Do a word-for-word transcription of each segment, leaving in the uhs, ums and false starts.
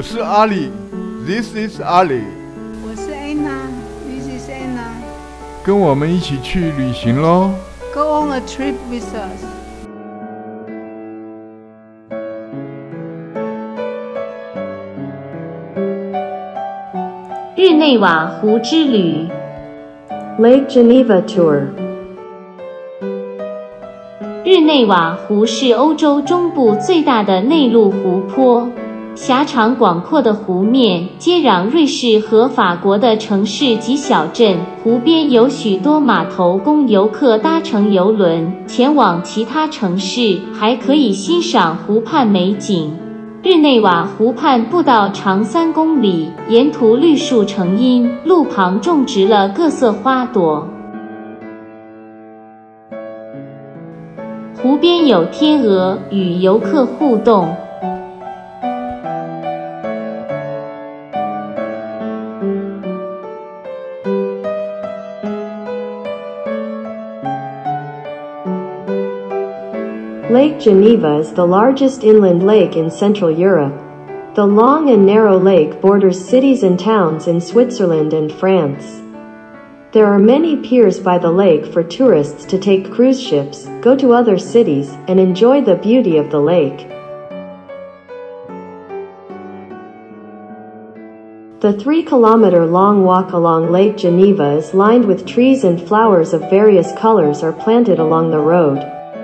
是阿里 ，This is Ali。 我是 Anna，This is Anna。 跟我们一起去旅行咯 Go on a trip with us。 日内瓦湖之旅 Lake Geneva Tour。 日内瓦湖是欧洲中部最大的内陆湖泊，狭长广阔的湖面接壤瑞士和法国的城市及小镇，湖边有许多码头供游客搭乘游轮前往其他城市，还可以欣赏湖畔美景。日内瓦湖畔步道长三公里，沿途绿树成荫，路旁种植了各色花朵。湖边有天鹅与游客互动。 Lake Geneva is the largest inland lake in Central Europe. The long and narrow lake borders cities and towns in Switzerland and France. There are many piers by the lake for tourists to take cruise ships, go to other cities, and enjoy the beauty of the lake. The three-kilometer-long walk along Lake Geneva is lined with trees, and flowers of various colors are planted along the road.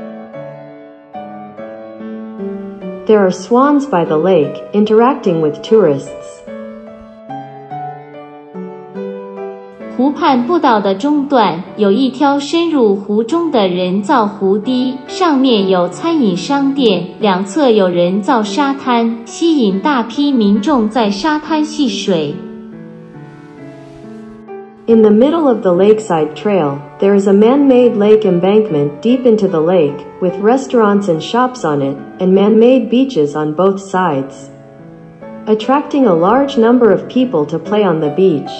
There are swans by the lake, interacting with tourists. 湖畔步道的中段有一条深入湖中的人造湖堤，上面有餐饮商店，两侧有人造沙滩，吸引大批民众在沙滩戏水。 In the middle of the lakeside trail, there is a man-made lake embankment deep into the lake, with restaurants and shops on it, and man-made beaches on both sides, attracting a large number of people to play on the beach.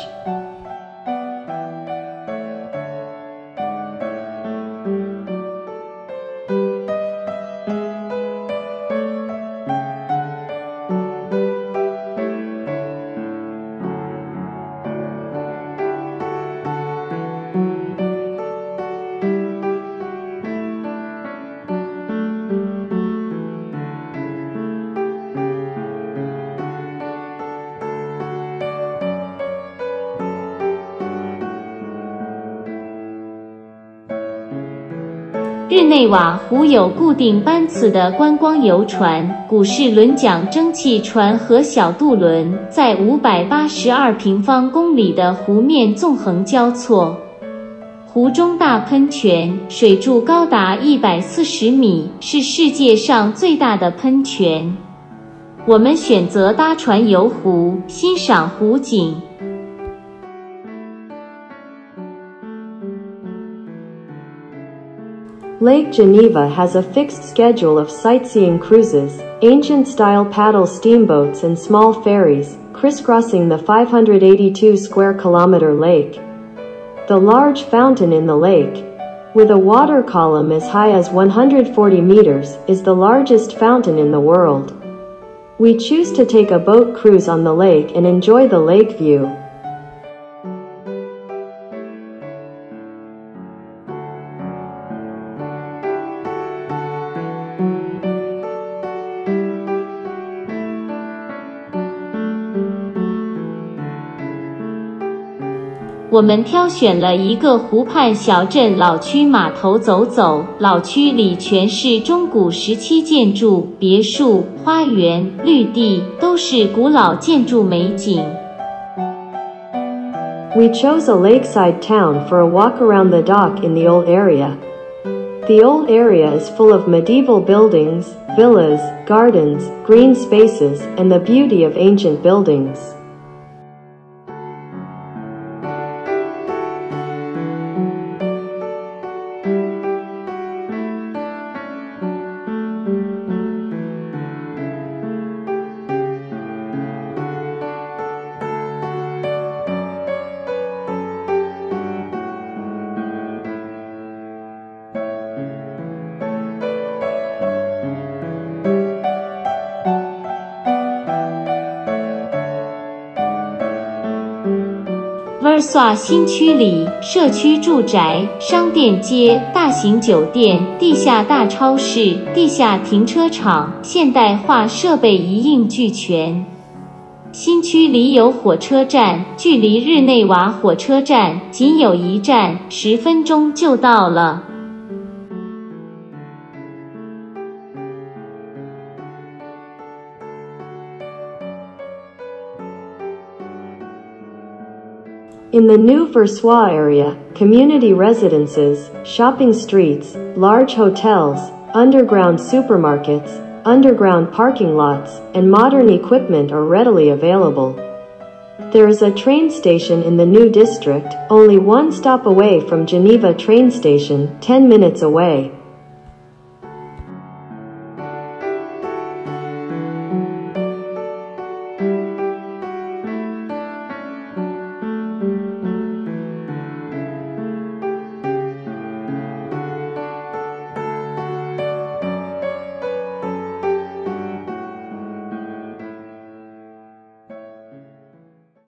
日内瓦湖有固定班次的观光游船、古式轮桨蒸汽船和小渡轮，在五百八十二平方公里的湖面纵横交错。湖中大喷泉水柱高达一百四十米，是世界上最大的喷泉。我们选择搭船游湖，欣赏湖景。 Lake Geneva has a fixed schedule of sightseeing cruises, ancient-style paddle steamboats and small ferries, crisscrossing the five hundred eighty-two square kilometer lake. The large fountain in the lake, with a water column as high as one hundred forty meters, is the largest fountain in the world. We choose to take a boat cruise on the lake and enjoy the lake view. “我们挑选了一个湖畔小镇老区码头走走，老区里全是中古时期建筑，别墅、花园、绿地，都是古老建筑美景。” We chose a lakeside town for a walk around the dock in the old area. The old area is full of medieval buildings, villas, gardens, green spaces, and the beauty of ancient buildings. Versailles 新区里，社区住宅、商店街、大型酒店、地下大超市、地下停车场，现代化设备一应俱全。新区里有火车站，距离日内瓦火车站仅有一站，十分钟就到了。 In the new Versailles area, community residences, shopping streets, large hotels, underground supermarkets, underground parking lots, and modern equipment are readily available. There is a train station in the new district, only one stop away from Geneva train station, ten minutes away.